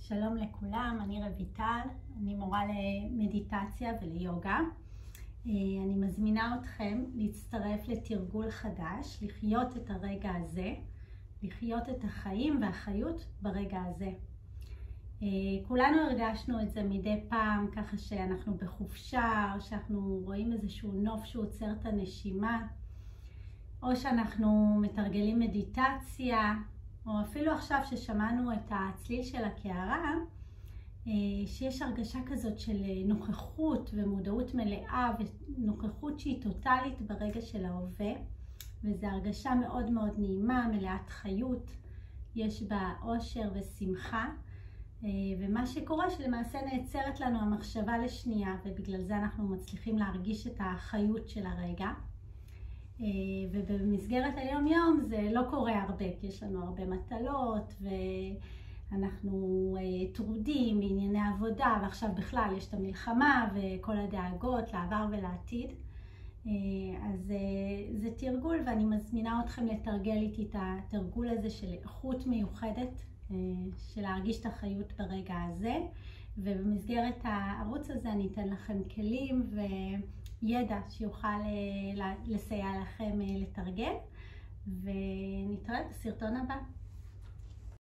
שלום לכולם, אני רויטל, אני מורה למדיטציה וליוגה. אני מזמינה אתכם להצטרף לתרגול חדש, לחיות את הרגע הזה, לחיות את החיים והחיות ברגע הזה. כולנו הרגשנו את זה מדי פעם, ככה שאנחנו בחופשה, או שאנחנו רואים איזשהו נוף שהוא עוצר את הנשימה, או שאנחנו מתרגלים מדיטציה, או אפילו עכשיו ששמענו את הצליל של הקערה, שיש הרגשה כזאת של נוכחות ומודעות מלאה ונוכחות שהיא טוטלית ברגע של ההווה, וזו הרגשה מאוד מאוד נעימה, מלאת חיות, יש בה אושר ושמחה, ומה שקורה שלמעשה נעצרת לנו המחשבה לשנייה, ובגלל זה אנחנו מצליחים להרגיש את החיות של הרגע. ובמסגרת היום יום זה לא קורה הרבה, כי יש לנו הרבה מטלות ואנחנו טרודים בענייני עבודה, ועכשיו בכלל יש את המלחמה וכל הדאגות לעבר ולעתיד. אז זה תרגול, ואני מזמינה אתכם לתרגל איתי את התרגול הזה של איכות מיוחדת, של להרגיש את החיות ברגע הזה. ובמסגרת הערוץ הזה אני אתן לכם כלים וידע שיוכל לסייע לכם לתרגל, ונתראה בסרטון הבא.